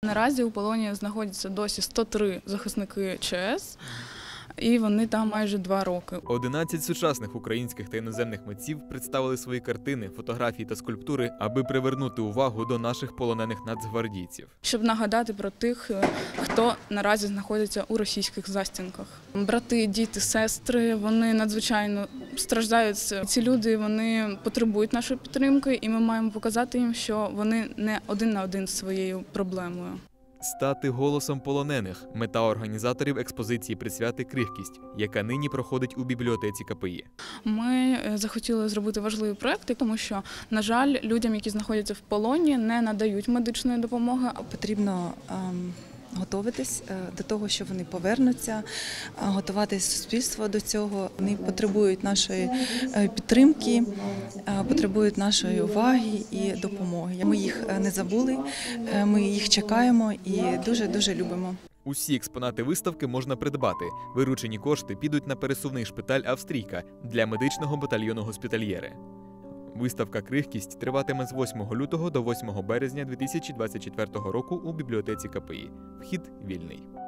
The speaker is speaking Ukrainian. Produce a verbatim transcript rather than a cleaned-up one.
Наразі у полоні знаходяться досі сто три захисники ЧС. І вони там майже два роки. одинадцять сучасних українських та іноземних митців представили свої картини, фотографії та скульптури, аби привернути увагу до наших полонених нацгвардійців. Щоб нагадати про тих, хто наразі знаходиться у російських застінках. Брати, діти, сестри, вони надзвичайно страждають. Ці люди, вони потребують нашої підтримки, і ми маємо показати їм, що вони не один на один з своєю проблемою. Стати голосом полонених – мета організаторів експозиції «Присвяти крихкість», яка нині проходить у бібліотеці ка пе і. Ми захотіли зробити важливі проекти, тому що, на жаль, людям, які знаходяться в полоні, не надають медичної допомоги. Потрібно ем, готуватись до того, що вони повернуться, готувати суспільство до цього. Вони потребують нашої підтримки, потребують нашої уваги і допомоги. Ми їх не забули, ми їх чекаємо і дуже-дуже любимо. Усі експонати виставки можна придбати. Виручені кошти підуть на пересувний шпиталь «Австрійка» для медичного батальйону «Госпітальєри». Виставка «Крихкість» триватиме з восьмого лютого до восьмого березня дві тисячі двадцять четвертого року у бібліотеці ка пе і. Вхід вільний.